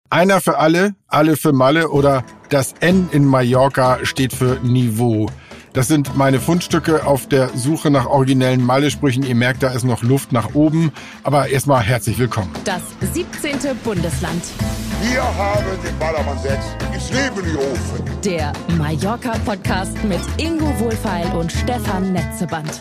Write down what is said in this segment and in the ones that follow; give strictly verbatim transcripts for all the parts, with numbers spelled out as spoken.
Einer für alle, alle für Malle oder das N in Mallorca steht für Niveau. Das sind meine Fundstücke auf der Suche nach originellen Malle-Sprüchen. Ihr merkt, da ist noch Luft nach oben. Aber erstmal herzlich willkommen. Das siebzehnte Bundesland. Wir haben den Ballermann sechs ins Leben gerufen. Der Mallorca-Podcast mit Ingo Wohlfeil und Stefan Netzeband.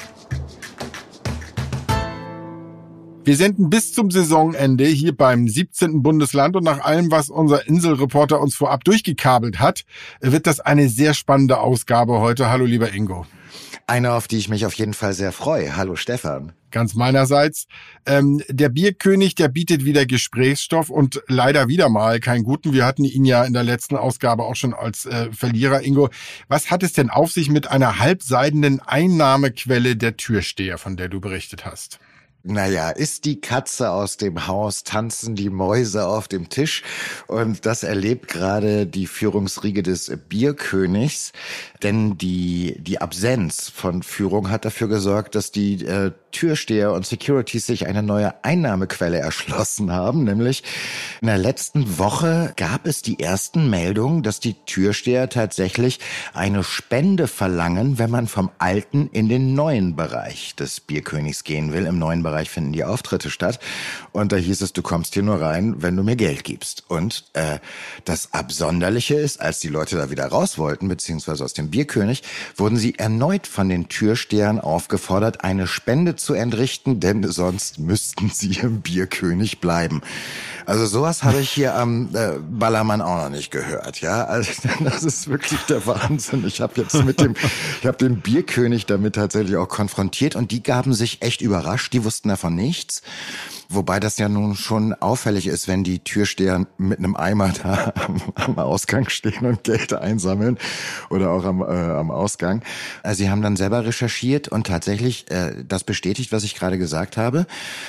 Wir senden bis zum Saisonende hier beim siebzehnten Bundesland und nach allem, was unser Inselreporter uns vorab durchgekabelt hat, wird das eine sehr spannende Ausgabe heute. Hallo, lieber Ingo. Eine, auf die ich mich auf jeden Fall sehr freue. Hallo, Stefan. Ganz meinerseits. Ähm, der Bierkönig, der bietet wieder Gesprächsstoff und leider wieder mal keinen guten. Wir hatten ihn ja in der letzten Ausgabe auch schon als äh, Verlierer. Ingo, was hat es denn auf sich mit einer halbseidenen Einnahmequelle der Türsteher, von der du berichtet hast? Naja, ist die Katze aus dem Haus, tanzen die Mäuse auf dem Tisch. Und das erlebt gerade die Führungsriege des Bierkönigs. Denn die die Absenz von Führung hat dafür gesorgt, dass die äh, Türsteher und Securities sich eine neue Einnahmequelle erschlossen haben. Nämlich in der letzten Woche gab es die ersten Meldungen, dass die Türsteher tatsächlich eine Spende verlangen, wenn man vom alten in den neuen Bereich des Bierkönigs gehen will. Im neuen Bereich finden die Auftritte statt. Und da hieß es, du kommst hier nur rein, wenn du mir Geld gibst. Und äh, das Absonderliche ist, als die Leute da wieder raus wollten, beziehungsweise aus dem Bierkönig, wurden sie erneut von den Türstehern aufgefordert, eine Spende zu entrichten, denn sonst müssten sie im Bierkönig bleiben. Also sowas habe ich hier am äh, Ballermann auch noch nicht gehört, ja. Also das ist wirklich der Wahnsinn. Ich habe jetzt mit dem, ich habe den Bierkönig damit tatsächlich auch konfrontiert und die gaben sich echt überrascht. Die wussten davon nichts. Wobei das ja nun schon auffällig ist, wenn die Türsteher mit einem Eimer da am, am Ausgang stehen und Geld einsammeln oder auch am, äh, am Ausgang. Also sie haben dann selber recherchiert und tatsächlich äh, das bestätigt, was ich gerade gesagt habe.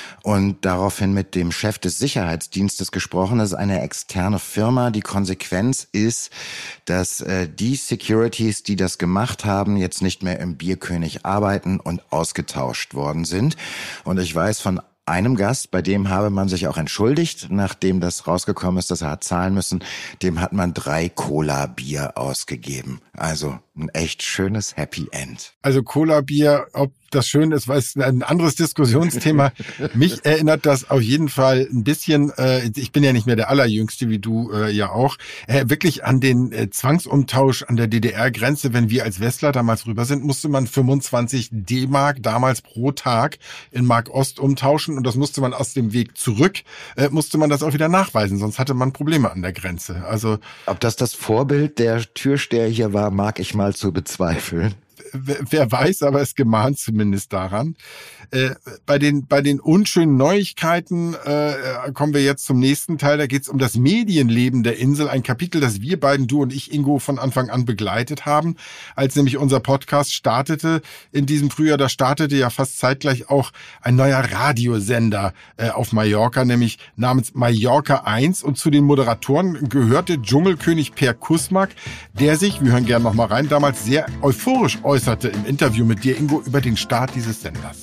Und daraufhin mit dem Chef des Sicherheitsdienstes gesprochen. Das ist eine externe Firma. Die Konsequenz ist, dass äh, die Securities, die das gemacht haben, jetzt nicht mehr im Bierkönig arbeiten und ausgetauscht worden sind. Und ich weiß von einem Gast, bei dem habe man sich auch entschuldigt, nachdem das rausgekommen ist, dass er hat zahlen müssen. Dem hat man drei Cola-Bier ausgegeben. Also ein echt schönes Happy End. Also Cola-Bier, ob das schön ist, weil es ein anderes Diskussionsthema. Mich erinnert das auf jeden Fall ein bisschen, äh, ich bin ja nicht mehr der Allerjüngste, wie du äh, ja auch, äh, wirklich an den äh, Zwangsumtausch an der D D R-Grenze. Wenn wir als Westler damals rüber sind, musste man fünfundzwanzig D-Mark damals pro Tag in Mark Ost umtauschen und das musste man aus dem Weg zurück, äh, musste man das auch wieder nachweisen, sonst hatte man Probleme an der Grenze. Also ob das das Vorbild der Türsteher hier war, mag ich mal zu bezweifeln. Wer weiß, aber es gemahnt zumindest daran. Äh, bei den bei den unschönen Neuigkeiten äh, kommen wir jetzt zum nächsten Teil. Da geht es um das Medienleben der Insel. Ein Kapitel, das wir beiden, du und ich, Ingo, von Anfang an begleitet haben. Als nämlich unser Podcast startete in diesem Frühjahr, da startete ja fast zeitgleich auch ein neuer Radiosender äh, auf Mallorca, nämlich namens Mallorca eins. Und zu den Moderatoren gehörte Dschungelkönig Per Kusmak, der sich, wir hören gerne noch mal rein, damals sehr euphorisch äußerte im Interview mit dir, Ingo, über den Start dieses Senders.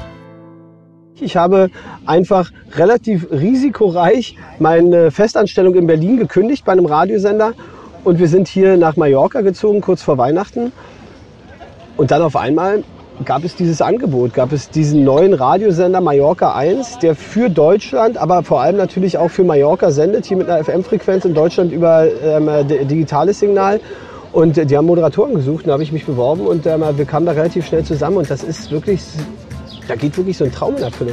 Ich habe einfach relativ risikoreich meine Festanstellung in Berlin gekündigt bei einem Radiosender und wir sind hier nach Mallorca gezogen, kurz vor Weihnachten. Und dann auf einmal gab es dieses Angebot, gab es diesen neuen Radiosender Mallorca eins, der für Deutschland, aber vor allem natürlich auch für Mallorca sendet, hier mit einer F M-Frequenz in Deutschland über ähm, digitales Signal. Und die haben Moderatoren gesucht, da habe ich mich beworben und äh, wir kamen da relativ schnell zusammen und das ist wirklich, da geht wirklich so ein Traum in Erfüllung.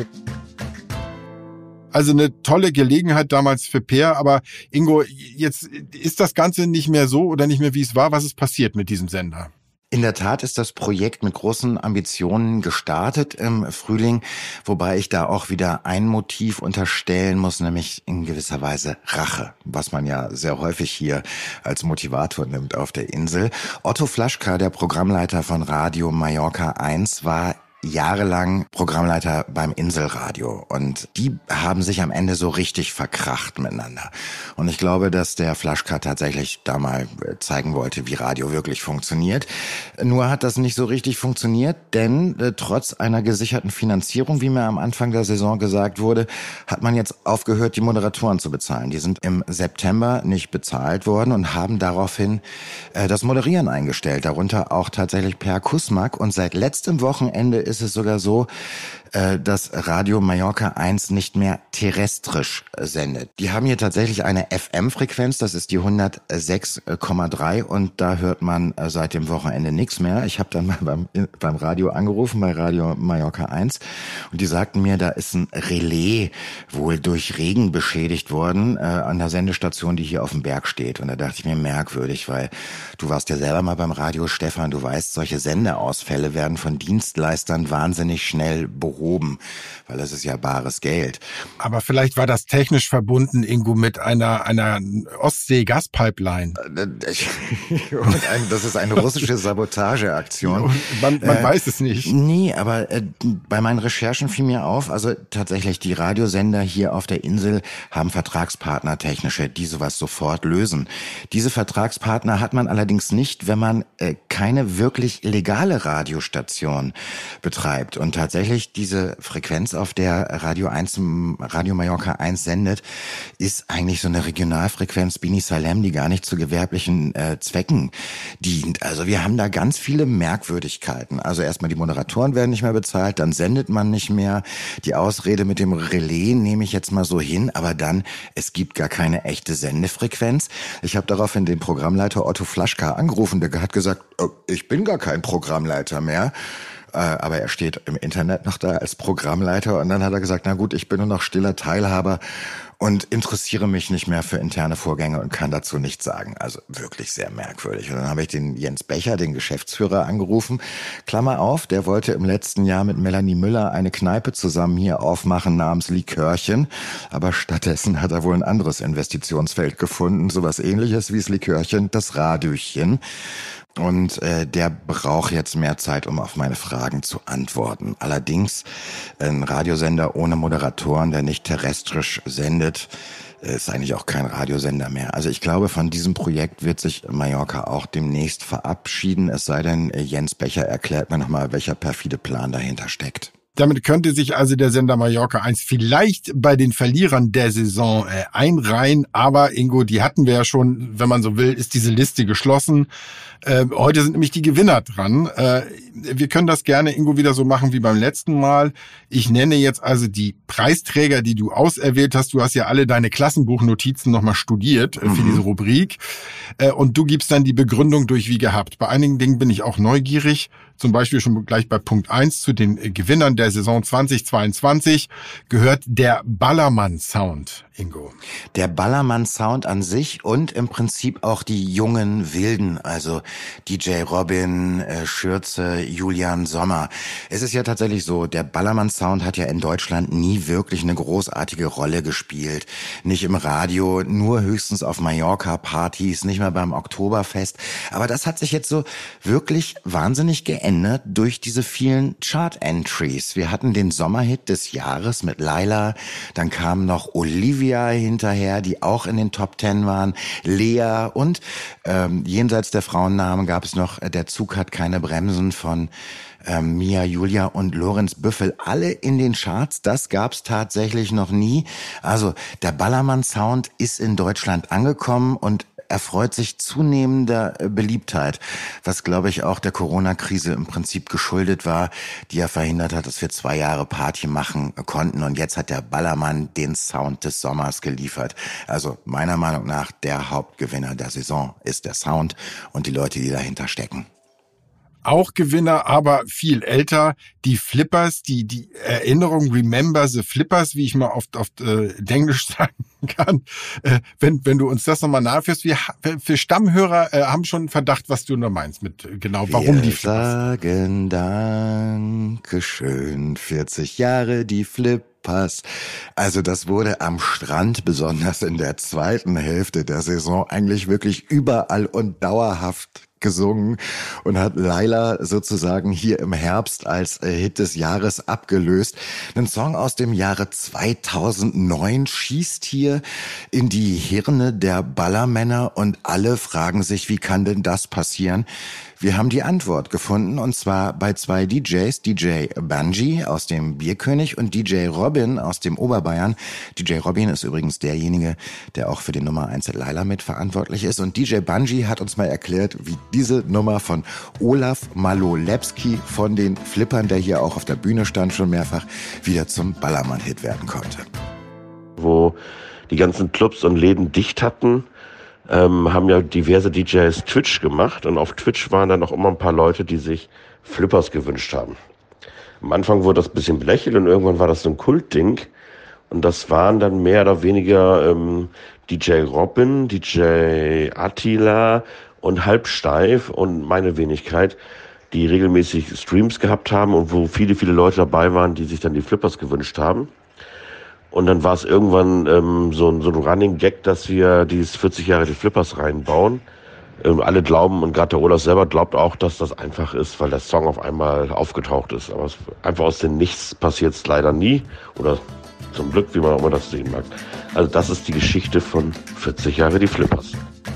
Also eine tolle Gelegenheit damals für Per, aber Ingo, jetzt ist das Ganze nicht mehr so oder nicht mehr wie es war. Was ist passiert mit diesem Sender? In der Tat ist das Projekt mit großen Ambitionen gestartet im Frühling, wobei ich da auch wieder ein Motiv unterstellen muss, nämlich in gewisser Weise Rache, was man ja sehr häufig hier als Motivator nimmt auf der Insel. Otto Flaschka, der Programmleiter von Radio Mallorca eins, war jahrelang Programmleiter beim Inselradio und die haben sich am Ende so richtig verkracht miteinander. Und ich glaube, dass der Flaschka tatsächlich da mal zeigen wollte, wie Radio wirklich funktioniert. Nur hat das nicht so richtig funktioniert, denn äh, trotz einer gesicherten Finanzierung, wie mir am Anfang der Saison gesagt wurde, hat man jetzt aufgehört, die Moderatoren zu bezahlen. Die sind im September nicht bezahlt worden und haben daraufhin äh, das Moderieren eingestellt, darunter auch tatsächlich Per Kusmak. Und seit letztem Wochenende ist es sogar so, äh, dass Radio Mallorca eins nicht mehr terrestrisch sendet. Die haben hier tatsächlich eine F M-Frequenz, das ist die hundertsechs Komma drei und da hört man äh, seit dem Wochenende nichts mehr. Ich habe dann mal beim, beim Radio angerufen, bei Radio Mallorca eins und die sagten mir, da ist ein Relais wohl durch Regen beschädigt worden äh, an der Sendestation, die hier auf dem Berg steht. Und da dachte ich mir, merkwürdig, weil du warst ja selber mal beim Radio, Stefan, du weißt, solche Sendeausfälle werden von Dienstleistern wahnsinnig schnell behoben, weil das ist ja bares Geld. Aber vielleicht war das technisch verbunden, Ingo, mit einer, einer Ostsee-Gaspipeline. Das ist eine russische Sabotageaktion. Man, man äh, weiß es nicht. Nee, aber äh, bei meinen Recherchen fiel mir auf, also tatsächlich die Radiosender hier auf der Insel haben Vertragspartner technische, die sowas sofort lösen. Diese Vertragspartner hat man allerdings nicht, wenn man äh, keine wirklich legale Radiostation betreibt. Und tatsächlich diese Frequenz, auf der Radio eins, Radio Mallorca eins sendet, ist eigentlich so eine Regionalfrequenz Bini Salem, die gar nicht zu gewerblichen äh, Zwecken dient. Also wir haben da ganz viele Merkwürdigkeiten. Also erstmal die Moderatoren werden nicht mehr bezahlt, dann sendet man nicht mehr. Die Ausrede mit dem Relais nehme ich jetzt mal so hin, aber dann, es gibt gar keine echte Sendefrequenz. Ich habe daraufhin den Programmleiter Otto Flaschka angerufen, der hat gesagt, oh, ich bin gar kein Programmleiter mehr. Aber er steht im Internet noch da als Programmleiter und dann hat er gesagt, na gut, ich bin nur noch stiller Teilhaber und interessiere mich nicht mehr für interne Vorgänge und kann dazu nichts sagen. Also wirklich sehr merkwürdig. Und dann habe ich den Jens Becher, den Geschäftsführer, angerufen. Klammer auf, der wollte im letzten Jahr mit Melanie Müller eine Kneipe zusammen hier aufmachen namens Likörchen. Aber stattdessen hat er wohl ein anderes Investitionsfeld gefunden, sowas ähnliches wie das Likörchen, das Radüchen. Und äh, der braucht jetzt mehr Zeit, um auf meine Fragen zu antworten. Allerdings ein Radiosender ohne Moderatoren, der nicht terrestrisch sendet, ist eigentlich auch kein Radiosender mehr. Also ich glaube, von diesem Projekt wird sich Mallorca auch demnächst verabschieden. Es sei denn, Jens Becher erklärt mir nochmal, welcher perfide Plan dahinter steckt. Damit könnte sich also der Sender Mallorca eins vielleicht bei den Verlierern der Saison äh, einreihen. Aber Ingo, die hatten wir ja schon, wenn man so will, ist diese Liste geschlossen. Äh, heute sind nämlich die Gewinner dran. Äh, wir können das gerne, Ingo, wieder so machen wie beim letzten Mal. Ich nenne jetzt also die Preisträger, die du auserwählt hast. Du hast ja alle deine Klassenbuchnotizen nochmal studiert äh, für mhm. diese Rubrik. Äh, und du gibst dann die Begründung durch wie gehabt. Bei einigen Dingen bin ich auch neugierig. Zum Beispiel schon gleich bei Punkt eins zu den Gewinnern der Saison zwanzig zweiundzwanzig gehört der Ballermann-Sound, Ingo. Der Ballermann-Sound an sich und im Prinzip auch die jungen Wilden, also D J Robin, äh, Schürze, Julian Sommer. Es ist ja tatsächlich so, der Ballermann-Sound hat ja in Deutschland nie wirklich eine großartige Rolle gespielt. Nicht im Radio, nur höchstens auf Mallorca-Partys, nicht mal beim Oktoberfest. Aber das hat sich jetzt so wirklich wahnsinnig geändert durch diese vielen Chart-Entries. Wir hatten den Sommerhit des Jahres mit Laila, dann kam noch Olivia hinterher, die auch in den Top Ten waren, Lea und ähm, jenseits der Frauennamen gab es noch Der Zug hat keine Bremsen von ähm, Mia Julia und Lorenz Büffel, alle in den Charts. Das gab's tatsächlich noch nie. Also der Ballermann-Sound ist in Deutschland angekommen und erfreut sich zunehmender Beliebtheit, was, glaube ich, auch der Corona-Krise im Prinzip geschuldet war, die ja verhindert hat, dass wir zwei Jahre Party machen konnten. Und jetzt hat der Ballermann den Sound des Sommers geliefert. Also meiner Meinung nach der Hauptgewinner der Saison ist der Sound und die Leute, die dahinter stecken. Auch Gewinner, aber viel älter, die Flippers, die die Erinnerung, Remember the Flippers, wie ich mal oft oft äh, Englisch sagen kann. Äh, wenn wenn du uns das nochmal nachführst, wir für Stammhörer äh, haben schon einen Verdacht, was du nur meinst mit äh, genau, warum wir die Flippers. Wir sagen Dankeschön, vierzig Jahre die Flippers. Also das wurde am Strand, besonders in der zweiten Hälfte der Saison, eigentlich wirklich überall und dauerhaft gesungen und hat Laila sozusagen hier im Herbst als äh, Hit des Jahres abgelöst. Ein Song aus dem Jahre zweitausendneun schießt hier in die Hirne der Ballermänner und alle fragen sich, wie kann denn das passieren? Wir haben die Antwort gefunden und zwar bei zwei D Js, D J Bungie aus dem Bierkönig und D J Robin aus dem Oberbayern. D J Robin ist übrigens derjenige, der auch für die Nummer eins Laila mitverantwortlich ist und D J Bungie hat uns mal erklärt, wie diese Nummer von Olaf Malolewski von den Flippern, der hier auch auf der Bühne stand schon mehrfach, wieder zum Ballermann-Hit werden konnte. Wo die ganzen Clubs und Läden dicht hatten, Ähm, haben ja diverse D Js Twitch gemacht und auf Twitch waren dann auch immer ein paar Leute, die sich Flippers gewünscht haben. Am Anfang wurde das ein bisschen belächelt und irgendwann war das so ein Kultding und das waren dann mehr oder weniger ähm, D J Robin, D J Attila und Halbsteif und meine Wenigkeit, die regelmäßig Streams gehabt haben und wo viele, viele Leute dabei waren, die sich dann die Flippers gewünscht haben. Und dann war es irgendwann ähm, so, ein, so ein Running Gag, dass wir dieses vierzig Jahre die Flippers reinbauen. Ähm, alle glauben, und gerade der Olaf selber glaubt auch, dass das einfach ist, weil der Song auf einmal aufgetaucht ist. Aber es, einfach aus dem Nichts passiert es leider nie. Oder zum Glück, wie man auch immer das sehen mag. Also das ist die Geschichte von vierzig Jahre die Flippers.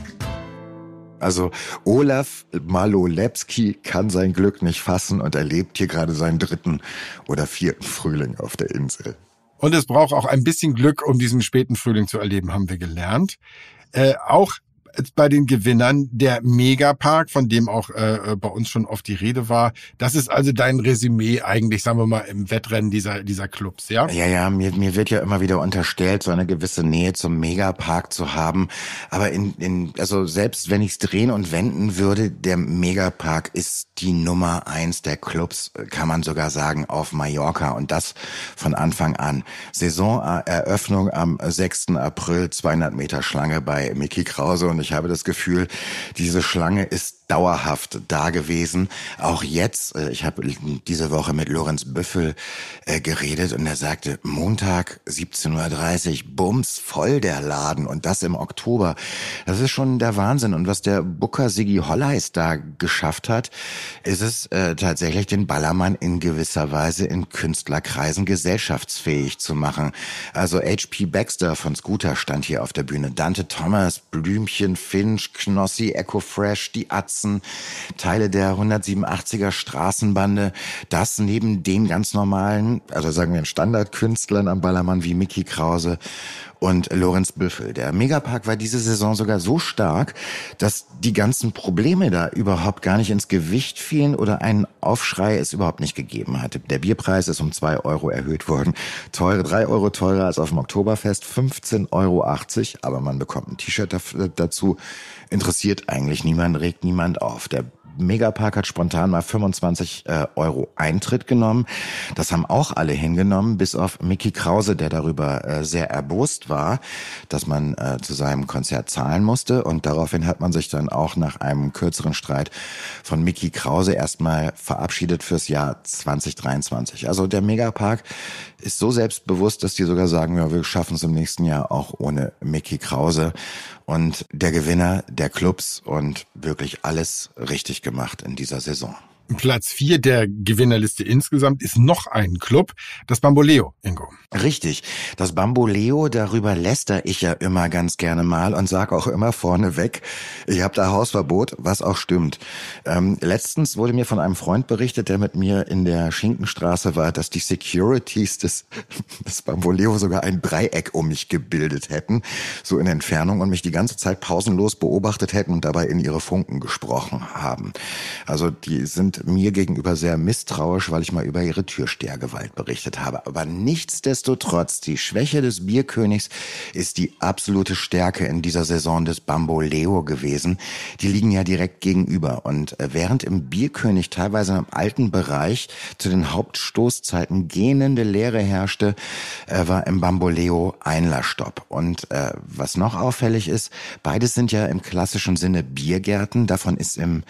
Also Olaf Malolewski kann sein Glück nicht fassen und erlebt hier gerade seinen dritten oder vierten Frühling auf der Insel. Und es braucht auch ein bisschen Glück, um diesen späten Frühling zu erleben, haben wir gelernt. Äh, auch bei den Gewinnern der Megapark, von dem auch äh, bei uns schon oft die Rede war. Das ist also dein Resümee eigentlich, sagen wir mal, im Wettrennen dieser dieser Clubs, ja? Ja, ja, mir, mir wird ja immer wieder unterstellt, so eine gewisse Nähe zum Megapark zu haben. Aber in, in also selbst wenn ich es drehen und wenden würde, der Megapark ist die Nummer eins der Clubs, kann man sogar sagen, auf Mallorca. Und das von Anfang an. Saisoneröffnung am sechsten April, zweihundert Meter Schlange bei Micky Krause. Und ich habe das Gefühl, diese Schlange ist dauerhaft da gewesen. Auch jetzt, ich habe diese Woche mit Lorenz Büffel äh, geredet und er sagte, Montag siebzehn Uhr dreißig, bums, voll der Laden und das im Oktober. Das ist schon der Wahnsinn. Und was der Booker Siggi Holleis da geschafft hat, ist es äh, tatsächlich den Ballermann in gewisser Weise in Künstlerkreisen gesellschaftsfähig zu machen. Also H P Baxter von Scooter stand hier auf der Bühne, Dante Thomas, Blümchen, Finch, Knossi, Echo Fresh, die Atzen, Teile der hundertsiebenundachtziger Straßenbande, das neben den ganz normalen, also sagen wir Standardkünstlern am Ballermann wie Micky Krause und Lorenz Büffel. Der Megapark war diese Saison sogar so stark, dass die ganzen Probleme da überhaupt gar nicht ins Gewicht fielen oder einen Aufschrei es überhaupt nicht gegeben hatte. Der Bierpreis ist um zwei Euro erhöht worden. Teure, drei Euro teurer als auf dem Oktoberfest, fünfzehn Euro achtzig, aber man bekommt ein T-Shirt dazu. Interessiert eigentlich niemand, regt niemand auf. Der Megapark hat spontan mal fünfundzwanzig Euro Eintritt genommen. Das haben auch alle hingenommen, bis auf Micky Krause, der darüber äh, sehr erbost war, dass man äh, zu seinem Konzert zahlen musste. Und daraufhin hat man sich dann auch nach einem kürzeren Streit von Micky Krause erstmal verabschiedet fürs Jahr zwanzig dreiundzwanzig. Also der Megapark ist so selbstbewusst, dass die sogar sagen, ja, wir schaffen es im nächsten Jahr auch ohne Micky Krause. Und der Gewinner der Clubs und wirklich alles richtig gemacht in dieser Saison. Platz vier der Gewinnerliste insgesamt ist noch ein Club, das Bamboleo, Ingo. Richtig, das Bamboleo, darüber läster ich ja immer ganz gerne mal und sag auch immer vorneweg, ich habe da Hausverbot, was auch stimmt. Ähm, letztens wurde mir von einem Freund berichtet, der mit mir in der Schinkenstraße war, dass die Securities des, des Bamboleo sogar ein Dreieck um mich gebildet hätten, so in Entfernung, und mich die ganze Zeit pausenlos beobachtet hätten und dabei in ihre Funken gesprochen haben. Also die sind mir gegenüber sehr misstrauisch, weil ich mal über ihre Türstehergewalt berichtet habe. Aber nichtsdestotrotz, die Schwäche des Bierkönigs ist die absolute Stärke in dieser Saison des Bamboleo gewesen. Die liegen ja direkt gegenüber. Und während im Bierkönig teilweise im alten Bereich zu den Hauptstoßzeiten gähnende Leere herrschte, war im Bamboleo Einlassstopp. Und äh, was noch auffällig ist, beides sind ja im klassischen Sinne Biergärten. Davon ist im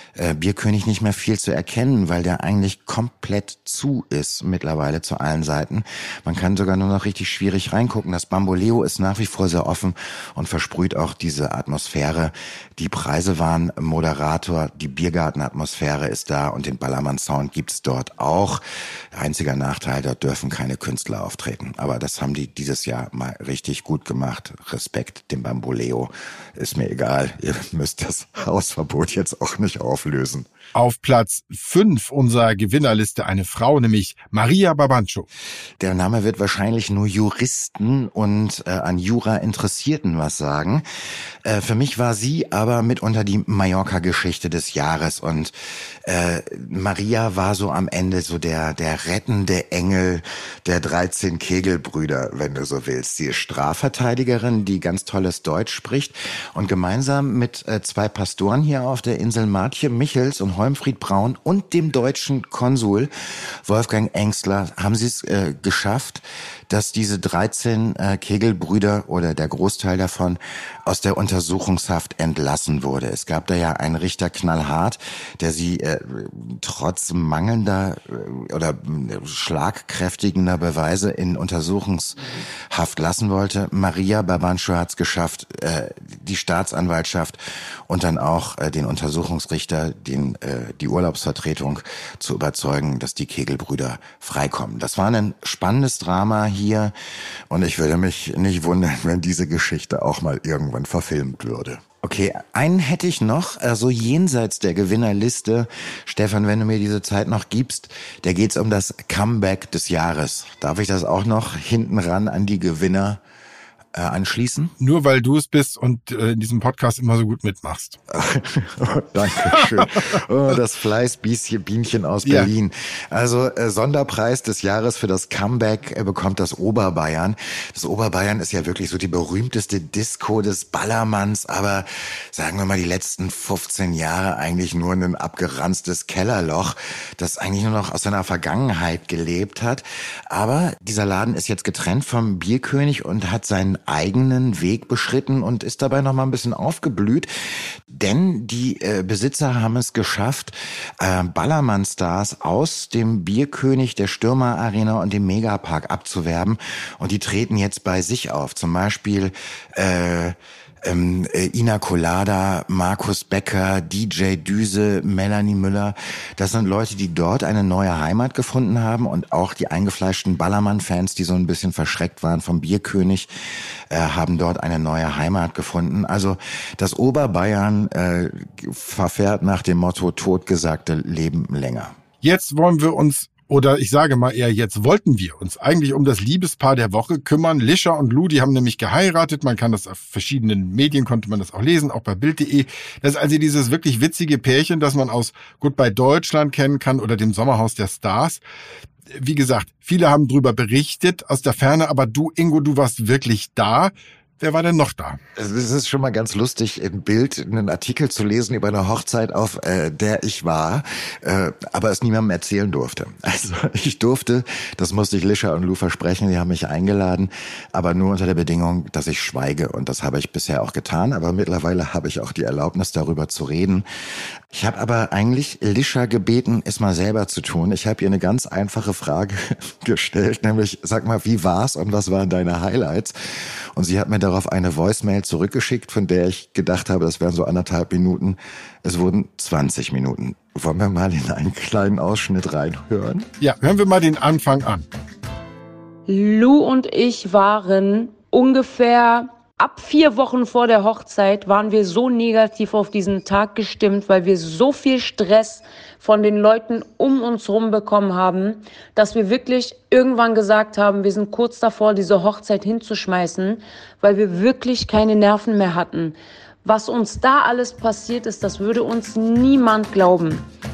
äh, Bierkönig nicht mehr viel zu erkennen, weil der eigentlich komplett zu ist mittlerweile zu allen Seiten. Man kann sogar nur noch richtig schwierig reingucken. Das Bamboleo ist nach wie vor sehr offen und versprüht auch diese Atmosphäre. Die Preise waren Moderator, die Biergartenatmosphäre ist da und den Ballermann-Sound gibt's dort auch. Einziger Nachteil, dort dürfen keine Künstler auftreten. Aber das haben die dieses Jahr mal richtig gut gemacht. Respekt dem Bamboleo. Ist mir egal, ihr müsst das Hausverbot jetzt auch nicht auflösen. Auf Platz fünf unserer Gewinnerliste eine Frau, nämlich Maria Babancho. Der Name wird wahrscheinlich nur Juristen und äh, an Jura Interessierten was sagen. Äh, für mich war sie aber mitunter die Mallorca-Geschichte des Jahres und äh, Maria war so am Ende so der der rettende Engel der dreizehn Kegelbrüder, wenn du so willst. Sie ist Strafverteidigerin, die ganz tolles Deutsch spricht und gemeinsam mit äh, zwei Pastoren hier auf der Insel Martje Michels und Holmfried Braun und dem deutschen Konsul Wolfgang Engstler haben sie es äh, geschafft, dass diese dreizehn äh, Kegelbrüder oder der Großteil davon aus der Untersuchungshaft entlassen wurde. Es gab da ja einen Richter knallhart, der sie äh, trotz mangelnder äh, oder äh, schlagkräftigender Beweise in Untersuchungshaft lassen wollte. Maria Babancho hat es geschafft, äh, die Staatsanwaltschaft und dann auch äh, den Untersuchungsrichter, den äh, die Urlaubsvertretung zu überzeugen, dass die Kegelbrüder freikommen. Das war ein spannendes Drama hier und ich würde mich nicht wundern, wenn diese Geschichte auch mal irgendwann verfilmt würde. Okay, einen hätte ich noch, also jenseits der Gewinnerliste. Stefan, wenn du mir diese Zeit noch gibst, da geht's um das Comeback des Jahres. Darf ich das auch noch hinten ran an die Gewinner äh, anschließen? Nur weil du es bist und äh, in diesem Podcast immer so gut mitmachst. Oh, Dankeschön. Oh, das Fleißbienchen Bienchen aus Berlin. Ja. Also äh, Sonderpreis des Jahres für das Comeback äh, bekommt das Oberbayern. Das Oberbayern ist ja wirklich so die berühmteste Disco des Ballermanns, aber sagen wir mal die letzten fünfzehn Jahre eigentlich nur ein abgeranztes Kellerloch, das eigentlich nur noch aus seiner Vergangenheit gelebt hat. Aber dieser Laden ist jetzt getrennt vom Bierkönig und hat seinen eigenen Weg beschritten und ist dabei noch mal ein bisschen aufgeblüht, denn die äh, Besitzer haben es geschafft, äh, Ballermann-Stars aus dem Bierkönig, der Stürmer Arena und dem Megapark abzuwerben und die treten jetzt bei sich auf. Zum Beispiel äh, Ähm, Ina Colada, Markus Becker, D J Düse, Melanie Müller. Das sind Leute, die dort eine neue Heimat gefunden haben und auch die eingefleischten Ballermann-Fans, die so ein bisschen verschreckt waren vom Bierkönig, äh, haben dort eine neue Heimat gefunden. Also das Oberbayern äh, verfährt nach dem Motto Totgesagte leben länger. Jetzt wollen wir uns Oder ich sage mal eher, jetzt wollten wir uns eigentlich um das Liebespaar der Woche kümmern. Lischa und Lou, die haben nämlich geheiratet. Man kann das auf verschiedenen Medien, konnte man das auch lesen, auch bei Bild punkt de. Das ist also dieses wirklich witzige Pärchen, das man aus Goodbye Deutschland kennen kann oder dem Sommerhaus der Stars. Wie gesagt, viele haben drüber berichtet aus der Ferne, aber du, Ingo, du warst wirklich da. Wer war denn noch da? Es ist schon mal ganz lustig, im Bild einen Artikel zu lesen über eine Hochzeit, auf äh, der ich war, äh, aber es niemandem erzählen durfte. Also ich durfte, das musste ich Lischa und Lou versprechen, die haben mich eingeladen, aber nur unter der Bedingung, dass ich schweige. Und das habe ich bisher auch getan, aber mittlerweile habe ich auch die Erlaubnis, darüber zu reden. Ich habe aber eigentlich Lischa gebeten, es mal selber zu tun. Ich habe ihr eine ganz einfache Frage gestellt, nämlich, sag mal, wie war's und was waren deine Highlights? Und sie hat mir darauf eine Voicemail zurückgeschickt, von der ich gedacht habe, das wären so anderthalb Minuten. Es wurden zwanzig Minuten. Wollen wir mal in einen kleinen Ausschnitt reinhören? Ja, hören wir mal den Anfang an. Lou und ich waren ungefähr ab vier Wochen vor der Hochzeit waren wir so negativ auf diesen Tag gestimmt, weil wir so viel Stress von den Leuten um uns herum bekommen haben, dass wir wirklich irgendwann gesagt haben, wir sind kurz davor, diese Hochzeit hinzuschmeißen, weil wir wirklich keine Nerven mehr hatten. Was uns da alles passiert ist, das würde uns niemand glauben.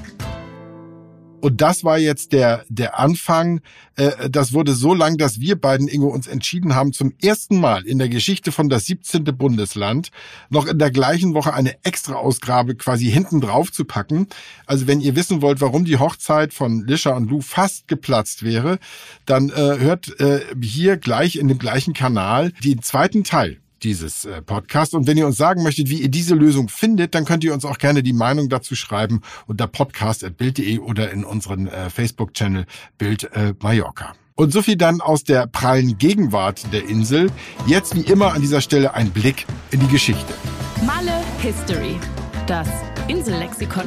Und das war jetzt der der Anfang. Äh, das wurde so lang, dass wir beiden, Ingo, uns entschieden haben, zum ersten Mal in der Geschichte von das siebzehnte Bundesland noch in der gleichen Woche eine Extra-Ausgabe quasi hinten drauf zu packen. Also wenn ihr wissen wollt, warum die Hochzeit von Lischa und Lou fast geplatzt wäre, dann äh, hört äh, hier gleich in dem gleichen Kanal den zweiten Teil dieses äh, Podcast. Und wenn ihr uns sagen möchtet, wie ihr diese Lösung findet, dann könnt ihr uns auch gerne die Meinung dazu schreiben unter podcast at bild punkt de oder in unseren äh, Facebook-Channel Bild äh, Mallorca. Und so viel dann aus der prallen Gegenwart der Insel. Jetzt wie immer an dieser Stelle ein Blick in die Geschichte. Malle History, das Insellexikon.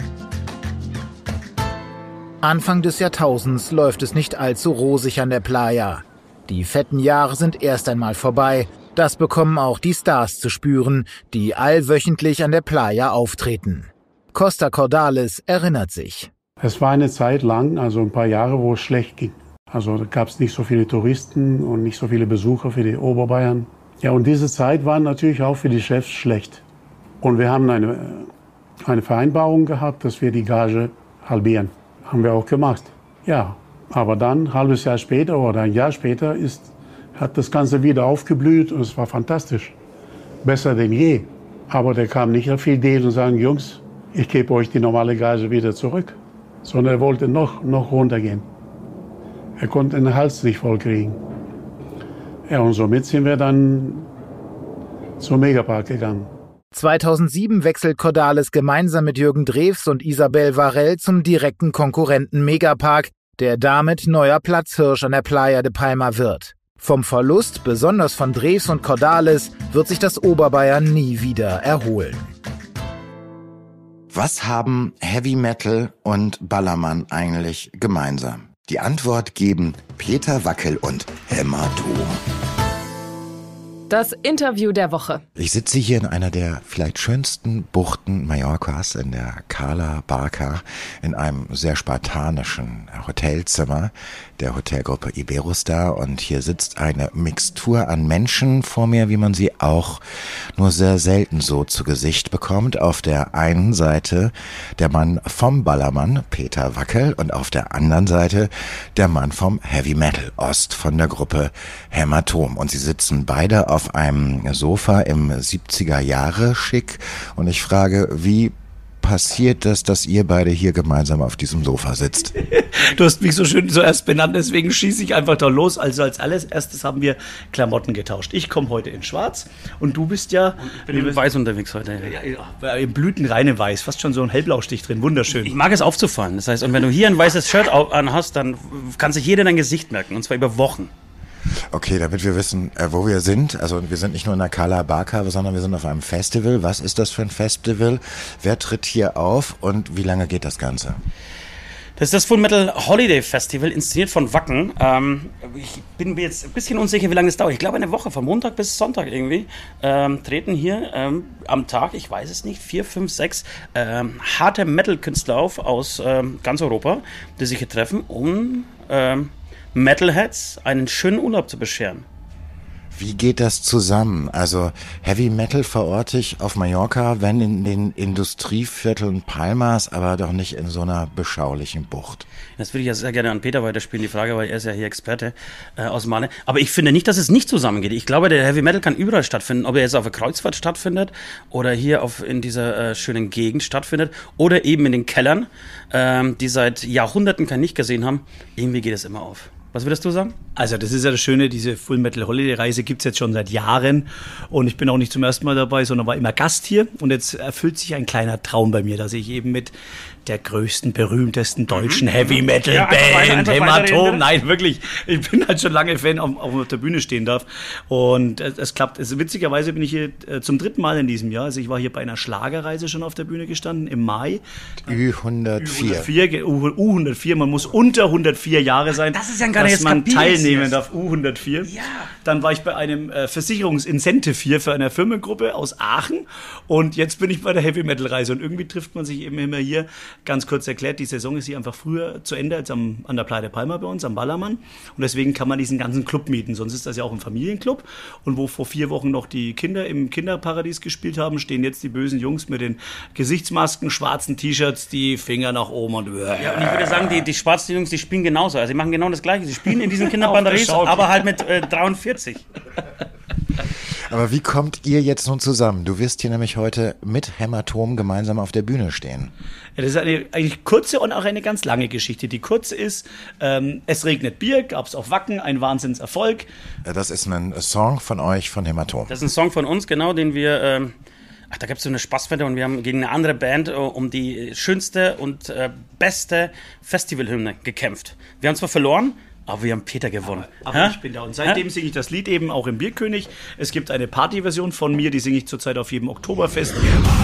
Anfang des Jahrtausends läuft es nicht allzu rosig an der Playa. Die fetten Jahre sind erst einmal vorbei. Das bekommen auch die Stars zu spüren, die allwöchentlich an der Playa auftreten. Costa Cordalis erinnert sich. Es war eine Zeit lang, also ein paar Jahre, wo es schlecht ging. Also da gab es nicht so viele Touristen und nicht so viele Besucher für die Oberbayern. Ja, und diese Zeit war natürlich auch für die Chefs schlecht. Und wir haben eine, eine Vereinbarung gehabt, dass wir die Gage halbieren. Haben wir auch gemacht. Ja, aber dann, ein halbes Jahr später oder ein Jahr später, ist, hat das Ganze wieder aufgeblüht und es war fantastisch. Besser denn je. Aber der kam nicht auf die Idee und sagen, Jungs, ich gebe euch die normale Gage wieder zurück. Sondern er wollte noch, noch runtergehen. Er konnte den Hals nicht voll kriegen. Ja, und somit sind wir dann zum Megapark gegangen. zweitausendsieben wechselt Cordalis gemeinsam mit Jürgen Drews und Isabel Varell zum direkten Konkurrenten Megapark, der damit neuer Platzhirsch an der Playa de Palma wird. Vom Verlust, besonders von Drews und Cordalis, wird sich das Oberbayern nie wieder erholen. Was haben Heavy Metal und Ballermann eigentlich gemeinsam? Die Antwort geben Peter Wackel und Hämatom. Das Interview der Woche. Ich sitze hier in einer der vielleicht schönsten Buchten Mallorcas, in der Cala Barca, in einem sehr spartanischen Hotelzimmer der Hotelgruppe Iberostar. Und hier sitzt eine Mixtur an Menschen vor mir, wie man sie auch nur sehr selten so zu Gesicht bekommt. Auf der einen Seite der Mann vom Ballermann, Peter Wackel, und auf der anderen Seite der Mann vom Heavy Metal, Ost, von der Gruppe Hämatom. Und sie sitzen beide auf auf einem Sofa im siebziger Jahre Schick. Und ich frage, wie passiert das, dass ihr beide hier gemeinsam auf diesem Sofa sitzt? Du hast mich so schön zuerst benannt, deswegen schieße ich einfach da los. Also als allererstes haben wir Klamotten getauscht. Ich komme heute in schwarz und du bist ja... Ich bin in weiß unterwegs heute. Ja, ja, im blütenreine Weiß, fast schon so ein Hellblaustich drin, wunderschön. Ich mag es aufzufallen. Das heißt, und wenn du hier ein weißes Shirt anhast, dann kann sich jeder dein Gesicht merken, und zwar über Wochen. Okay, damit wir wissen, äh, wo wir sind. Also wir sind nicht nur in der Cala Barca, sondern wir sind auf einem Festival. Was ist das für ein Festival? Wer tritt hier auf und wie lange geht das Ganze? Das ist das Full Metal Holiday Festival, inszeniert von Wacken. Ähm, ich bin mir jetzt ein bisschen unsicher, wie lange es dauert. Ich glaube eine Woche, von Montag bis Sonntag irgendwie, ähm, treten hier ähm, am Tag, ich weiß es nicht, vier, fünf, sechs ähm, harte Metal-Künstler auf aus ähm, ganz Europa, die sich hier treffen, um... Ähm, Metalheads einen schönen Urlaub zu bescheren. Wie geht das zusammen? Also Heavy Metal verorte ich auf Mallorca, wenn in den Industrievierteln Palmas, aber doch nicht in so einer beschaulichen Bucht. Das würde ich ja sehr gerne an Peter weiterspielen, die Frage, weil er ist ja hier Experte äh, aus Malle. Aber ich finde nicht, dass es nicht zusammengeht. Ich glaube, der Heavy Metal kann überall stattfinden, ob er jetzt auf der Kreuzfahrt stattfindet oder hier auf, in dieser äh, schönen Gegend stattfindet oder eben in den Kellern, ähm, die seit Jahrhunderten kein Licht gesehen haben. Irgendwie geht es immer auf. Was würdest du sagen? Also das ist ja das Schöne, diese Full Metal Holiday Reise gibt's jetzt schon seit Jahren und ich bin auch nicht zum ersten Mal dabei, sondern war immer Gast hier und jetzt erfüllt sich ein kleiner Traum bei mir, dass ich eben mit der größten, berühmtesten deutschen Heavy Metal ja, Band, Hämatom, nein, wirklich, ich bin halt schon lange Fan, auf, auf der Bühne stehen darf und es, es klappt. Also, witzigerweise bin ich hier äh, zum dritten Mal in diesem Jahr, also ich war hier bei einer Schlagerreise schon auf der Bühne gestanden, im Mai. Ü hundertvier. U hundertvier, man muss unter hundertvier Jahre sein, das ist ja gar dass nicht man teilnehmen jetzt. darf, U hundertvier. Ja. Dann war ich bei einem äh, Versicherungsincentive hier für eine Firmengruppe aus Aachen und jetzt bin ich bei der Heavy Metal Reise und irgendwie trifft man sich eben immer hier. Ganz kurz erklärt, die Saison ist hier einfach früher zu Ende als am, an der Playa de Palma bei uns, am Ballermann. Und deswegen kann man diesen ganzen Club mieten. Sonst ist das ja auch ein Familienclub. Und wo vor vier Wochen noch die Kinder im Kinderparadies gespielt haben, stehen jetzt die bösen Jungs mit den Gesichtsmasken, schwarzen T-Shirts, die Finger nach oben und... Ja, und ich würde sagen, die, die schwarzen Jungs, die spielen genauso. Also sie machen genau das Gleiche. Sie spielen in diesen Kinderparadies, aber halt mit äh, dreiundvierzig. Aber wie kommt ihr jetzt nun zusammen? Du wirst hier nämlich heute mit Hämatom gemeinsam auf der Bühne stehen. Ja, das ist eine eigentlich kurze und auch eine ganz lange Geschichte. Die kurze ist, ähm, es regnet Bier, gab es auf Wacken, ein Wahnsinnserfolg. Das ist ein Song von euch, von Hämatom. Das ist ein Song von uns, genau, den wir... Ähm Ach, da gab es so eine Spaßwette und wir haben gegen eine andere Band uh, um die schönste und uh, beste Festivalhymne gekämpft. Wir haben zwar verloren, aber wir haben Peter gewonnen. Aber, aber ich bin da. Und seitdem singe ich das Lied eben auch im Bierkönig. Es gibt eine Partyversion von mir, die singe ich zurzeit auf jedem Oktoberfest.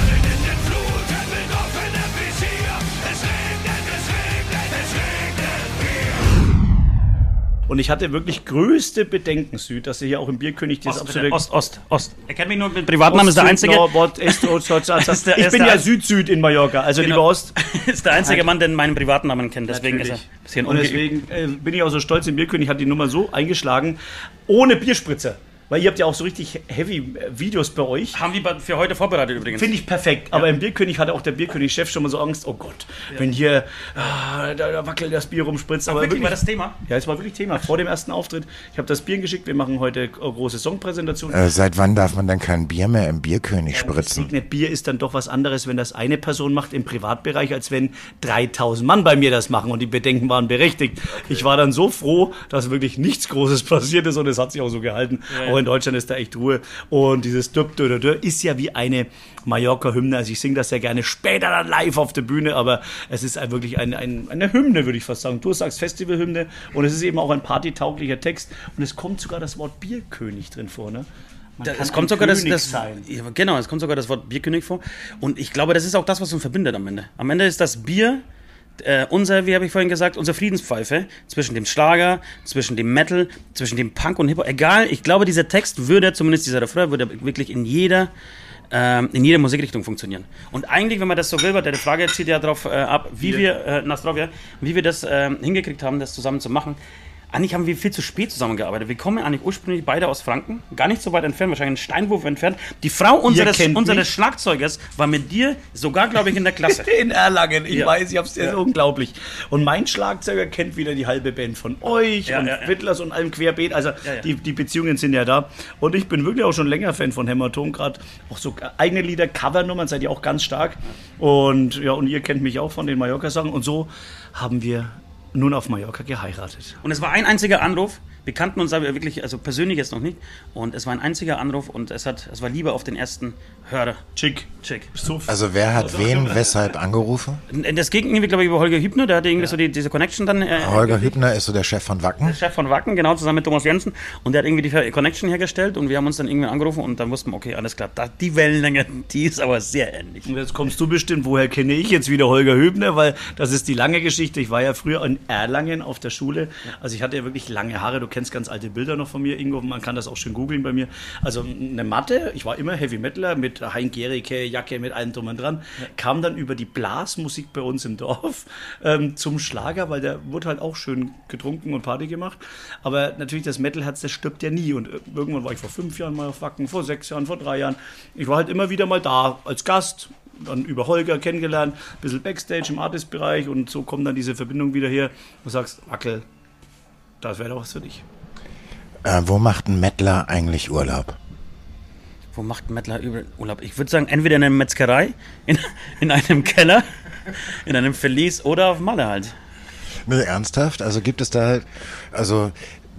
Und ich hatte wirklich größte Bedenken, Süd, dass ihr hier auch im Bierkönig das Ost, absolute... Ost, Ost, Ost. Er kennt mich nur mit Privatnamen, ist der einzige... Nord, Est, Ost, Ost, Ost, Ost. Ich bin ja Süd-Süd in Mallorca, also genau. Lieber Ost. Ist der einzige Mann, der meinen Privatnamen kennt, deswegen Natürlich. ist er ein bisschen Und deswegen äh, bin ich auch so stolz, im Bierkönig hat die Nummer so eingeschlagen, ohne Bierspritzer. Weil ihr habt ja auch so richtig heavy Videos bei euch. Haben wir für heute vorbereitet übrigens. Finde ich perfekt. Ja. Aber im Bierkönig hatte auch der Bierkönig-Chef schon mal so Angst, oh Gott, ja. wenn hier ah, da, da wackelt das Bier rumspritzt. Aber wirklich, wirklich war das Thema? Ja, es war wirklich Thema. Vor dem ersten Auftritt. Ich habe das Bier geschickt, wir machen heute eine große Songpräsentation. Äh, seit wann darf man denn kein Bier mehr im Bierkönig ja, spritzen? Das Bier ist dann doch was anderes, wenn das eine Person macht im Privatbereich, als wenn dreitausend Mann bei mir das machen und die Bedenken waren berechtigt. Okay. Ich war dann so froh, dass wirklich nichts Großes passiert ist und es hat sich auch so gehalten. Ja, ja. Auch in Deutschland ist da echt Ruhe. Und dieses Döp, Döp, Döp ist ja wie eine Mallorca-Hymne. Also ich singe das sehr gerne später dann live auf der Bühne, aber es ist wirklich ein, ein, eine Hymne, würde ich fast sagen. Du sagst Festivalhymne und es ist eben auch ein partytauglicher Text und es kommt sogar das Wort Bierkönig drin vor, ne? Da, es kommt sogar das, das ja, genau, es kommt sogar das Wort Bierkönig vor und ich glaube, das ist auch das, was uns verbindet am Ende. Am Ende ist das Bier Äh, unser, wie habe ich vorhin gesagt, unsere Friedenspfeife zwischen dem Schlager, zwischen dem Metal, zwischen dem Punk und Hip-Hop. Egal, ich glaube, dieser Text würde, zumindest dieser Refrain, würde wirklich in jeder, ähm, in jeder Musikrichtung funktionieren. Und eigentlich, wenn man das so will, weil die Frage zieht ja darauf äh, ab, wie wir, äh, Nastrovia, wie wir das äh, hingekriegt haben, das zusammen zu machen. Eigentlich haben wir viel zu spät zusammengearbeitet. Wir kommen eigentlich ursprünglich beide aus Franken, gar nicht so weit entfernt, wahrscheinlich einen Steinwurf entfernt. Die Frau unseres, unseres Schlagzeugers war mit dir sogar, glaube ich, in der Klasse. In Erlangen, ich ja. weiß, ich hab's ja. unglaublich. Und mein Schlagzeuger kennt wieder die halbe Band von euch ja, und ja, ja. Wittlers und allem querbeet. Also ja, ja. Die, die Beziehungen sind ja da. Und ich bin wirklich auch schon länger Fan von Hämatom, gerade auch so eigene Lieder, Covernummern, seid ihr auch ganz stark. Und ja, und ihr kennt mich auch von den Mallorca-Sachen. Und so haben wir nun auf Mallorca geheiratet. Und es war ein einziger Anruf. Wir kannten uns aber wirklich, also persönlich jetzt noch nicht. Und es war ein einziger Anruf und es hat, es war Liebe auf den ersten Hörer. Chick. Chick. So also wer hat wen, weshalb angerufen? Das ging irgendwie, glaube ich, über Holger Hübner. Der hatte irgendwie ja. so die, diese Connection dann. Äh, Holger Hübner ist so der Chef von Wacken? Der Chef von Wacken, genau, zusammen mit Thomas Jensen. Und der hat irgendwie die Connection hergestellt und wir haben uns dann irgendwie angerufen und dann wussten wir, okay, alles klar, da, die Wellenlänge, die ist aber sehr ähnlich. Und jetzt kommst du bestimmt, woher kenne ich jetzt wieder Holger Hübner? Weil das ist die lange Geschichte. Ich war ja früher in Erlangen auf der Schule. Also ich hatte ja wirklich lange Haare. Du kennst ganz alte Bilder noch von mir, Ingo. Man kann das auch schön googeln bei mir. Also eine Matte. Ich war immer Heavy Metaler mit Hein Gericke, Jacke, mit allem drum und dran. Ja. Kam dann über die Blasmusik bei uns im Dorf ähm, zum Schlager, weil der wurde halt auch schön getrunken und Party gemacht. Aber natürlich das Metalherz, das stirbt ja nie. Und irgendwann war ich vor fünf Jahren mal auf Wacken, vor sechs Jahren, vor drei Jahren. Ich war halt immer wieder mal da als Gast. Dann über Holger kennengelernt, ein bisschen Backstage im Artist-Bereich und so kommt dann diese Verbindung wieder her. Du sagst, Wackel, das wäre doch was für dich. Äh, wo macht ein Mettler eigentlich Urlaub? Wo macht ein Mettler Urlaub? Ich würde sagen, entweder in einer Metzgerei, in, in einem Keller, in einem Verlies oder auf Malle halt. Nee, ernsthaft? Also gibt es da, also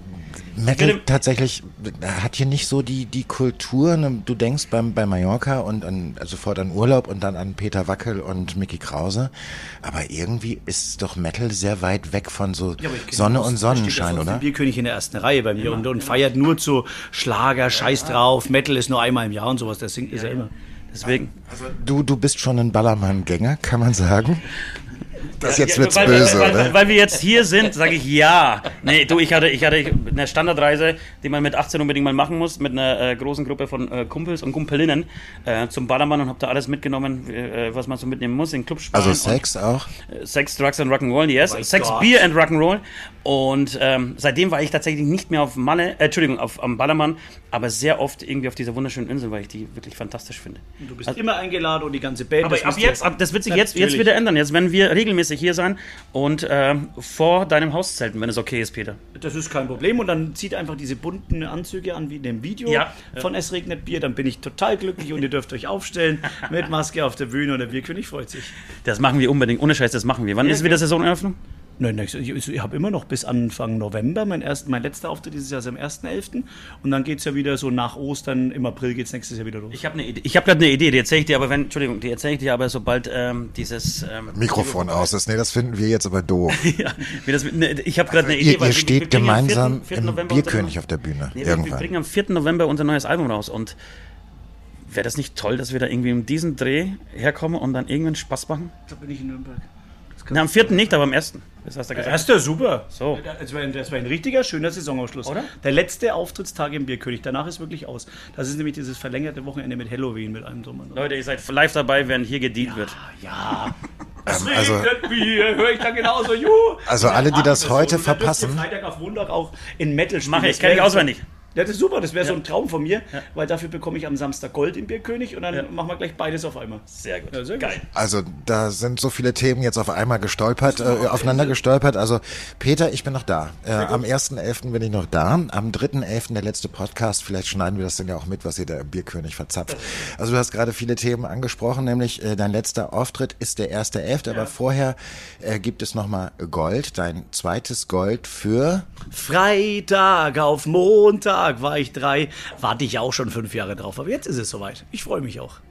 Metal tatsächlich hat hier nicht so die, die Kultur, ne? Du denkst beim, bei Mallorca und an, also sofort an Urlaub und dann an Peter Wackel und Micky Krause, aber irgendwie ist doch Metal sehr weit weg von so ja, Sonne und Sonnenschein, oder? Der Bierkönig in der ersten Reihe bei mir ja. und, und feiert nur zu Schlager, ja, Scheiß drauf, Metal ist nur einmal im Jahr und sowas, das singt ist ja immer. Deswegen. Also, du, du bist schon ein Ballermann-Gänger, kann man sagen? Das jetzt ja, wird's weil, böse, weil, oder? Weil, weil wir jetzt hier sind, sage ich ja. Nee, du, ich hatte, ich hatte eine Standardreise, die man mit achtzehn unbedingt mal machen muss, mit einer äh, großen Gruppe von äh, Kumpels und Kumpelinnen äh, zum Ballermann und habe da alles mitgenommen, äh, was man so mitnehmen muss, in Clubspann. Also Sex und, auch? Äh, Sex, Drugs and Rock'n'Roll, yes. Oh Sex, Gott. Beer and Rock'n'Roll. Und ähm, seitdem war ich tatsächlich nicht mehr auf Malle, äh, Entschuldigung, auf, am Ballermann, aber sehr oft irgendwie auf dieser wunderschönen Insel, weil ich die wirklich fantastisch finde. Du bist also, immer eingeladen und die ganze Band. Aber ab jetzt, ab, das wird sich jetzt, jetzt wieder ändern. Jetzt werden wir regelmäßig regelmäßig hier sein und äh, vor deinem Haus zelten, wenn es okay ist, Peter. Das ist kein Problem und dann zieht einfach diese bunten Anzüge an wie in dem Video ja. von Es regnet Bier, dann bin ich total glücklich und ihr dürft euch aufstellen mit Maske auf der Bühne und der Bierkönig freut sich. Das machen wir unbedingt, ohne Scheiß, das machen wir. Wann ja, ist wieder Saisoneröffnung? Nein, nein, ich, ich habe immer noch bis Anfang November, mein, erst, mein letzter Auftritt dieses Jahr ist am ersten elften und dann geht es ja wieder so nach Ostern, im April geht es nächstes Jahr wieder los. Ich habe eine Idee, ich habe gerade eine Idee, die erzähle ich dir aber, wenn, Entschuldigung, die erzähle ich dir aber, sobald ähm, dieses... Ähm, Mikrofon aus ist. Nee, das finden wir jetzt aber doof. ja, wie das, ne, ich habe gerade also eine Idee. Ihr, ihr steht wir, wir gemeinsam am vierten, vierten im Bierkönig auf der Bühne, nee, irgendwann. Wir, wir bringen am vierten November unser neues Album raus und wäre das nicht toll, dass wir da irgendwie in diesen Dreh herkommen und dann irgendwann Spaß machen? Da bin ich in Nürnberg. Na, am vierten nicht, aber am ersten. Das hast du gesagt. Erster, super. So. Das war, ein, das war ein richtiger, schöner Saisonausschluss. Oder? Der letzte Auftrittstag im Bierkönig. Danach ist wirklich aus. Das ist nämlich dieses verlängerte Wochenende mit Halloween, mit allem drum. Leute, ihr seid live dabei, während hier gedealt ja, wird. Ja, ähm, also, Bier, höre ich da genauso. Juhu. Also alle, die das heute so. verpassen. Freitag auf Montag auch in Metal spielen. Mach ich, kenne ich auswendig. Ja, das ist super, das wäre ja. so ein Traum von mir, ja. weil dafür bekomme ich am Samstag Gold im Bierkönig und dann ja. machen wir gleich beides auf einmal. Sehr gut, ja, sehr geil. Gut. Also da sind so viele Themen jetzt auf einmal gestolpert, äh, aufeinander gestolpert. Also Peter, ich bin noch da. Äh, am ersten elften bin ich noch da. Am dritten elften der letzte Podcast. Vielleicht schneiden wir das dann ja auch mit, was ihr da im Bierkönig verzapft. Also du hast gerade viele Themen angesprochen, nämlich äh, dein letzter Auftritt ist der erste elfte. Ja. Aber vorher äh, gibt es nochmal Gold, dein zweites Gold für... Freitag auf Montag war ich drei. Warte ich auch schon fünf Jahre drauf, aber jetzt ist es soweit. Ich freue mich auch.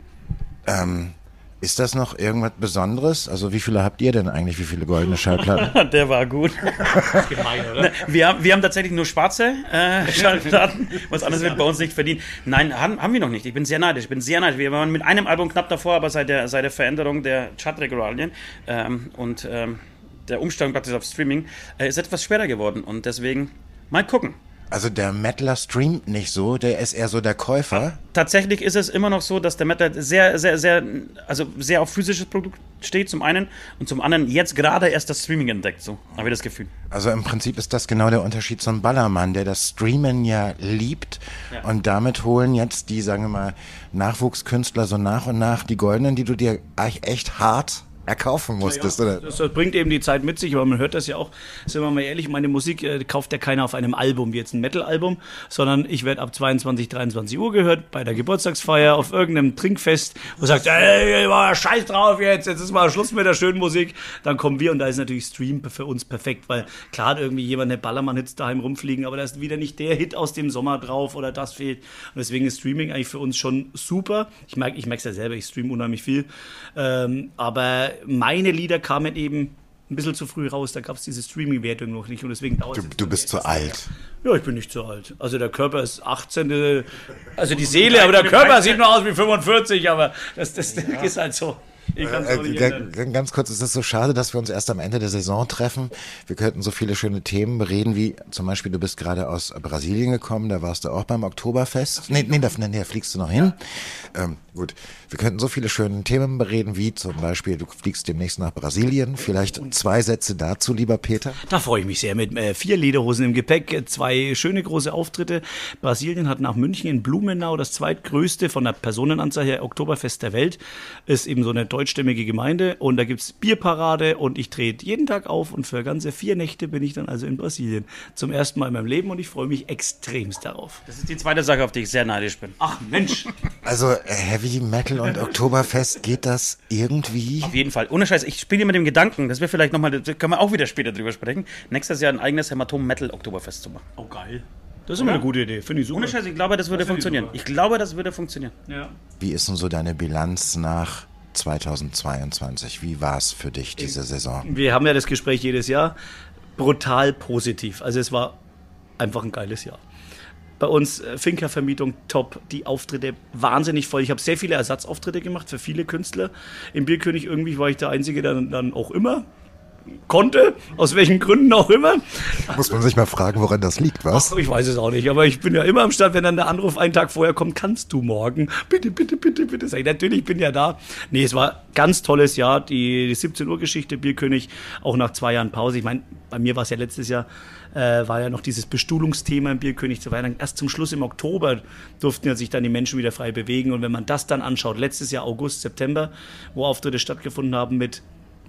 Ähm, ist das noch irgendwas Besonderes? Also wie viele habt ihr denn eigentlich? Wie viele goldene Schallplatten? Der war gut. Das ist gemein, oder? Wir haben, wir haben tatsächlich nur schwarze äh, Schallplatten. Was anderes wird bei uns nicht verdient. Nein, haben, haben wir noch nicht. Ich bin sehr neidisch. Ich bin sehr neidisch. Wir waren mit einem Album knapp davor, aber seit der, seit der Veränderung der Chartregularien ähm, und ähm, der Umstellung praktisch auf Streaming äh, ist etwas schwerer geworden. Und deswegen mal gucken. Also der Mettler streamt nicht so, der ist eher so der Käufer. Tatsächlich ist es immer noch so, dass der Mettler sehr, sehr, sehr, also sehr auf physisches Produkt steht, zum einen, und zum anderen jetzt gerade erst das Streaming entdeckt, so habe ich das Gefühl. Also im Prinzip ist das genau der Unterschied zum Ballermann, der das Streamen ja liebt, ja. Und damit holen jetzt die, sagen wir mal, Nachwuchskünstler so nach und nach die Goldenen, die du dir echt hart erkaufen musstest, ja, oder? Das, das bringt eben die Zeit mit sich, aber man hört das ja auch, sind wir mal ehrlich, meine Musik äh, kauft ja keiner auf einem Album, wie jetzt ein Metal-Album, sondern ich werde ab zweiundzwanzig, dreiundzwanzig Uhr gehört, bei der Geburtstagsfeier, auf irgendeinem Trinkfest, wo sagt, ey, scheiß drauf jetzt, jetzt ist mal Schluss mit der schönen Musik, dann kommen wir und da ist natürlich Stream für uns perfekt, weil klar hat irgendwie jemand eine Ballermann-Hits daheim rumfliegen, aber da ist wieder nicht der Hit aus dem Sommer drauf oder das fehlt und deswegen ist Streaming eigentlich für uns schon super. Ich merke ich merke es ja selber, ich streame unheimlich viel, ähm, aber meine Lieder kamen eben ein bisschen zu früh raus, da gab es diese Streaming-Wertung noch nicht und deswegen dauert es. Du, du bist zu alt. Ja, ich bin nicht zu alt. Also der Körper ist achtzehn, also die Seele, aber der Körper sieht nur aus wie fünfundvierzig, aber das, das, das ist halt so. Ich kann's auch nicht äh, ganz kurz, es ist so schade, dass wir uns erst am Ende der Saison treffen. Wir könnten so viele schöne Themen bereden, wie zum Beispiel, du bist gerade aus Brasilien gekommen, da warst du auch beim Oktoberfest. Nee, nee, da, nee, da fliegst du noch hin. Ähm, gut, wir könnten so viele schöne Themen bereden, wie zum Beispiel, du fliegst demnächst nach Brasilien. Vielleicht zwei Sätze dazu, lieber Peter. Da freue ich mich sehr. Mit äh, vier Lederhosen im Gepäck, zwei schöne große Auftritte. Brasilien hat nach München in Blumenau das zweitgrößte von der Personenanzahl her Oktoberfest der Welt. Ist eben so eine deutschstämmige Gemeinde und da gibt's Bierparade und ich trete jeden Tag auf und für ganze vier Nächte bin ich dann also in Brasilien. Zum ersten Mal in meinem Leben und ich freue mich extremst darauf. Das ist die zweite Sache, auf die ich sehr neidisch bin. Ach Mensch! Also äh, Heavy Metal und Oktoberfest, geht das irgendwie? Auf jeden Fall. Ohne Scheiß, ich spiele mit dem Gedanken, dass wir vielleicht nochmal, da können wir auch wieder später drüber sprechen, nächstes Jahr ein eigenes Hämatom-Metal-Oktoberfest zu machen. Oh geil. Das ist immer eine gute Idee, finde ich super. Ohne Scheiß, ich glaube, das würde das funktionieren. Ich, ich glaube, das würde funktionieren. Ja. Wie ist denn so deine Bilanz nach zweitausendzweiundzwanzig? Wie war es für dich diese Saison? Wir haben ja das Gespräch jedes Jahr. Brutal positiv. Also es war einfach ein geiles Jahr. Bei uns äh, Finca-Vermietung top, die Auftritte wahnsinnig voll. Ich habe sehr viele Ersatzauftritte gemacht für viele Künstler. Im Bierkönig irgendwie war ich der Einzige, der dann auch immer konnte, aus welchen Gründen auch immer. Muss man sich mal fragen, woran das liegt, was? Ach, ich weiß es auch nicht, aber ich bin ja immer am Start, wenn dann der Anruf einen Tag vorher kommt, kannst du morgen? Bitte, bitte, bitte, bitte. Sag ich, natürlich, bin ja da. Nee, es war ein ganz tolles Jahr, die, die siebzehn Uhr Geschichte, Bierkönig, auch nach zwei Jahren Pause. Ich meine, bei mir war es ja letztes Jahr, äh, war ja noch dieses Bestuhlungsthema im Bierkönig zu Weihnachten. Erst zum Schluss im Oktober durften ja sich dann die Menschen wieder frei bewegen und wenn man das dann anschaut, letztes Jahr August, September, wo Auftritte stattgefunden haben mit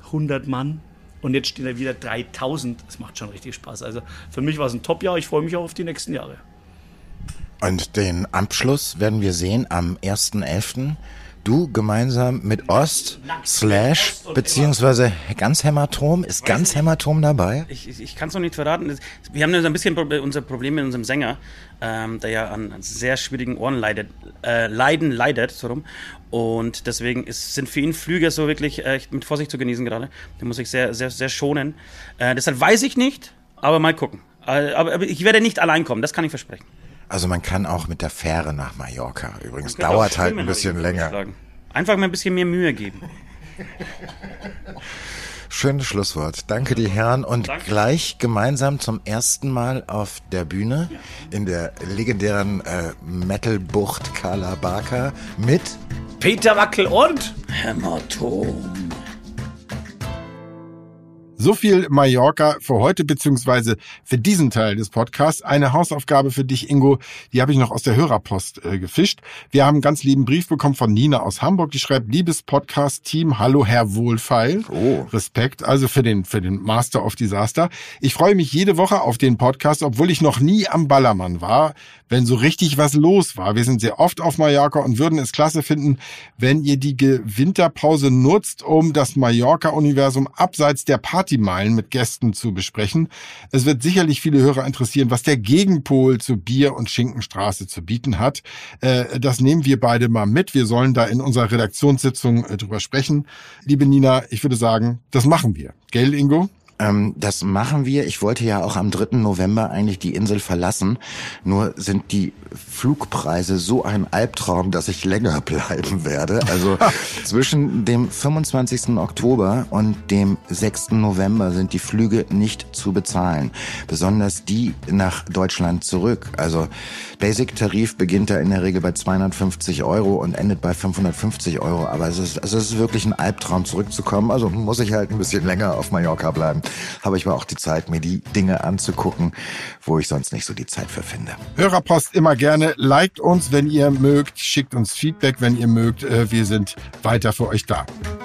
hundert Mann. Und jetzt stehen da wieder dreitausend. Das macht schon richtig Spaß. Also für mich war es ein Top-Jahr. Ich freue mich auch auf die nächsten Jahre. Und den Abschluss werden wir sehen am ersten elften Du gemeinsam mit Ost, Slash, beziehungsweise ganz Hämatom. Ist ganz Hämatom dabei? Ich, ich, ich kann es noch nicht verraten. Wir haben ja so ein bisschen unser Problem mit unserem Sänger, ähm, der ja an sehr schwierigen Ohren leidet, äh, leiden leidet, so rum. Und deswegen ist, sind für ihn Flüge so wirklich äh, mit Vorsicht zu genießen gerade. Den muss ich sehr, sehr, sehr schonen. Äh, deshalb weiß ich nicht, aber mal gucken. Äh, aber, aber ich werde nicht allein kommen, das kann ich versprechen. Also man kann auch mit der Fähre nach Mallorca. Übrigens dauert halt ein bisschen länger. Einfach mal ein bisschen mehr Mühe geben. Schönes Schlusswort. Danke die Herren und Danke. Gleich gemeinsam zum ersten Mal auf der Bühne ja. in der legendären äh, Metal-Bucht Kala Baka mit Peter Wackel und Hämatom. So viel Mallorca für heute, beziehungsweise für diesen Teil des Podcasts. Eine Hausaufgabe für dich, Ingo, die habe ich noch aus der Hörerpost äh, gefischt. Wir haben einen ganz lieben Brief bekommen von Nina aus Hamburg, die schreibt: Liebes Podcast-Team, hallo Herr Wohlfeil. Oh. Respekt, also für den, für den Master of Disaster. Ich freue mich jede Woche auf den Podcast, obwohl ich noch nie am Ballermann war, wenn so richtig was los war. Wir sind sehr oft auf Mallorca und würden es klasse finden, wenn ihr die Winterpause nutzt, um das Mallorca-Universum abseits der Partymeilen mit Gästen zu besprechen. Es wird sicherlich viele Hörer interessieren, was der Gegenpol zu Bier- und Schinkenstraße zu bieten hat. Das nehmen wir beide mal mit. Wir sollen da in unserer Redaktionssitzung drüber sprechen. Liebe Nina, ich würde sagen, das machen wir. Gell, Ingo? Ähm, das machen wir. Ich wollte ja auch am dritten November eigentlich die Insel verlassen. Nur sind die Flugpreise so ein Albtraum, dass ich länger bleiben werde. Also zwischen dem fünfundzwanzigsten Oktober und dem sechsten November sind die Flüge nicht zu bezahlen. Besonders die nach Deutschland zurück. Also Basic-Tarif beginnt da in der Regel bei zweihundertfünfzig Euro und endet bei fünfhundertfünfzig Euro. Aber es ist, also es ist wirklich ein Albtraum, zurückzukommen. Also muss ich halt ein bisschen länger auf Mallorca bleiben. Habe ich aber auch die Zeit, mir die Dinge anzugucken, wo ich sonst nicht so die Zeit für finde. Hörerpost immer gerne. Liked uns, wenn ihr mögt. Schickt uns Feedback, wenn ihr mögt. Wir sind weiter für euch da.